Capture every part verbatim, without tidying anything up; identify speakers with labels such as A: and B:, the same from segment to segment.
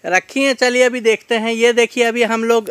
A: रखी हैं। चलिए अभी देखते हैं। ये देखिए अभी हम लोग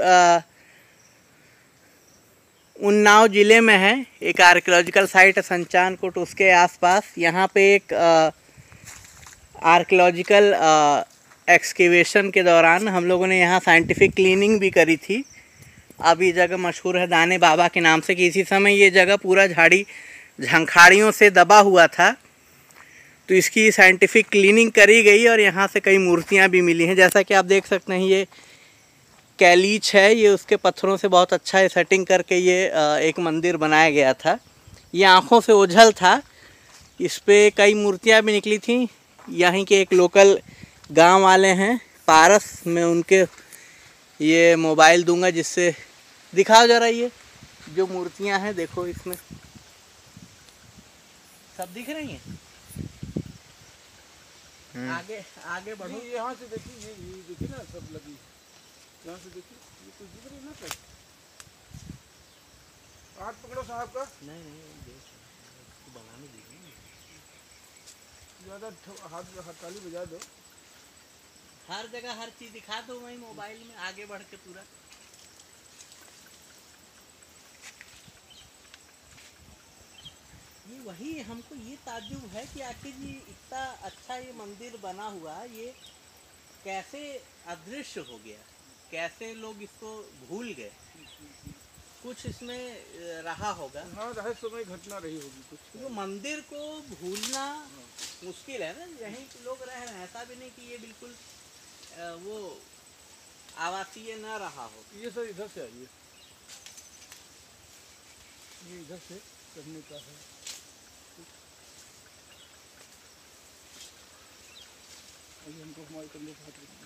A: उन्नाव ज़िले में हैं, एक आर्कियोलॉजिकल साइट है संचानकोट, उसके आसपास। यहाँ पे एक आर्कियोलॉजिकल एक्सकेवेशन के दौरान हम लोगों ने यहाँ साइंटिफिक क्लीनिंग भी करी थी। अब ये जगह मशहूर है दाने बाबा के नाम से, कि इसी समय ये जगह पूरा झाड़ी झंखाड़ियों से दबा हुआ था, तो इसकी साइंटिफिक क्लीनिंग करी गई और यहाँ से कई मूर्तियाँ भी मिली हैं। जैसा कि आप देख सकते हैं ये कैलीच है, ये उसके पत्थरों से बहुत अच्छा है सेटिंग करके ये एक मंदिर बनाया गया था। ये आँखों से ओझल था, इस पर कई मूर्तियाँ भी निकली थी। यहीं के एक लोकल गांव वाले हैं पारस, में उनके ये मोबाइल दूंगा जिससे दिखाओ जरा ये जो मूर्तियां हैं। देखो इसमें सब दिख रही हैं। आगे आगे बढ़ो,
B: यहाँ से देखिए, ये ये देखिए ना सब लगी, यहाँ से देखिए ये कुछ दिख रही है ना सर। हाथ पकड़ो साहब का।
A: नहीं नहीं बनाने दीजिए,
B: ज़्यादा हाथ हथाली बजा दो।
A: हर जगह हर चीज़ दिखा दो वही मोबाइल में, आगे बढ़ के पूरा। ये वही हमको ये ताज्जुब है कि आखिर ये इतना अच्छा ये मंदिर बना हुआ, ये कैसे अदृश्य हो गया, कैसे लोग इसको भूल गए। कुछ इसमें रहा होगा।
B: हाँ, रहस्यमय घटना रही होगी कुछ।
A: तो मंदिर को भूलना मुश्किल है ना, यहीं लोग रह रहे हैं, ऐसा भी नहीं कि ये बिल्कुल वो आवासीय न रहा हो।
B: ये सर इधर से आइए, ये इधर से करने का है। आइए हमको हमारे कंधे पे हाथ रखिए।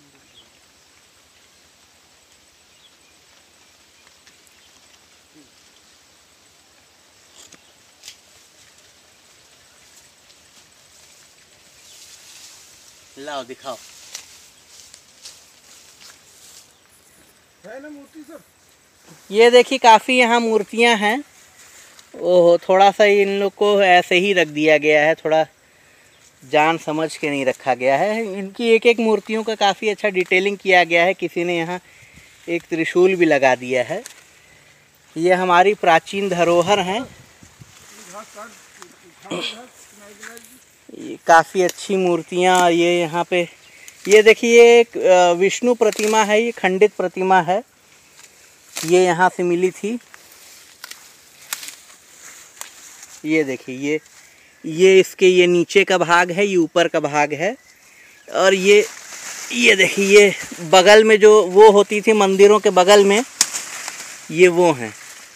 A: लाओ दिखाओ।
B: है ना मूर्ति सब?
A: ये देखिए काफ़ी यहाँ मूर्तियाँ हैं। ओहो, थोड़ा सा इन लोग को ऐसे ही रख दिया गया है, थोड़ा जान समझ के नहीं रखा गया है। इनकी एक एक मूर्तियों का काफ़ी अच्छा डिटेलिंग किया गया है। किसी ने यहाँ एक त्रिशूल भी लगा दिया है। ये हमारी प्राचीन धरोहर हैं। ये काफ़ी अच्छी मूर्तियाँ। ये यहाँ पे ये देखिए एक विष्णु प्रतिमा है, ये खंडित प्रतिमा है, ये यहाँ से मिली थी। ये देखिए ये ये इसके ये नीचे का भाग है, ये ऊपर का भाग है। और ये ये देखिए ये बगल में जो वो होती थी मंदिरों के बगल में, ये वो हैं।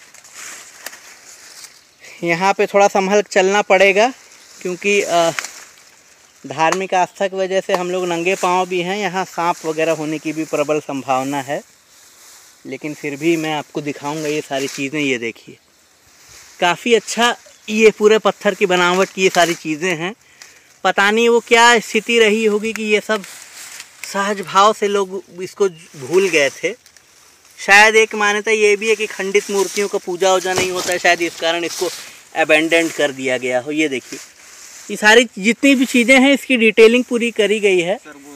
A: यहाँ पे थोड़ा संभल चलना पड़ेगा क्योंकि धार्मिक आस्था की वजह से हम लोग नंगे पांव भी हैं। यहाँ सांप वगैरह होने की भी प्रबल संभावना है, लेकिन फिर भी मैं आपको दिखाऊंगा ये सारी चीज़ें। ये देखिए काफ़ी अच्छा, ये पूरे पत्थर की बनावट की ये सारी चीज़ें हैं। पता नहीं वो क्या स्थिति रही होगी कि ये सब सहज भाव से लोग इसको भूल गए थे। शायद एक मान्यता ये भी है कि खंडित मूर्तियों का पूजा वूजा नहीं होता है, शायद इस कारण इसको अबेंडेंड कर दिया गया हो। ये देखिए ये सारी जितनी भी चीज़ें हैं इसकी डिटेलिंग पूरी करी गई है।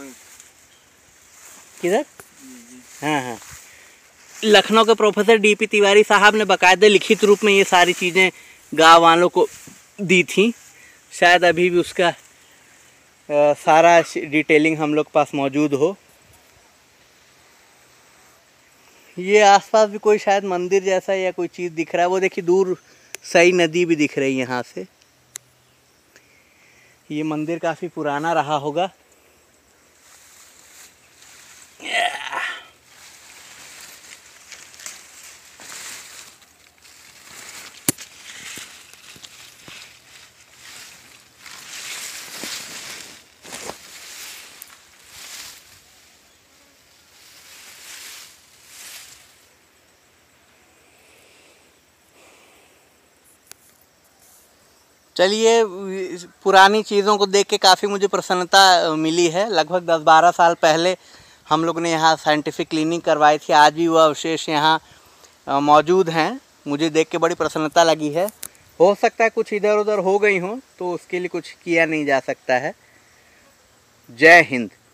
A: किधर? हाँ हाँ, लखनऊ के प्रोफेसर डी पी तिवारी साहब ने बाकायदे लिखित रूप में ये सारी चीज़ें गाँव वालों को दी थी। शायद अभी भी उसका आ, सारा डिटेलिंग हम लोग पास मौजूद हो। ये आसपास भी कोई शायद मंदिर जैसा या कोई चीज़ दिख रहा है। वो देखिए दूर सई नदी भी दिख रही है यहाँ से। ये मंदिर काफ़ी पुराना रहा होगा। चलिए, पुरानी चीज़ों को देख के काफ़ी मुझे प्रसन्नता मिली है। लगभग दस बारह साल पहले हम लोग ने यहाँ साइंटिफिक क्लीनिंग करवाई थी। आज भी वह अवशेष यहाँ मौजूद हैं। मुझे देख के बड़ी प्रसन्नता लगी है। हो सकता है कुछ इधर उधर हो गई हों, तो उसके लिए कुछ किया नहीं जा सकता है। जय हिंद।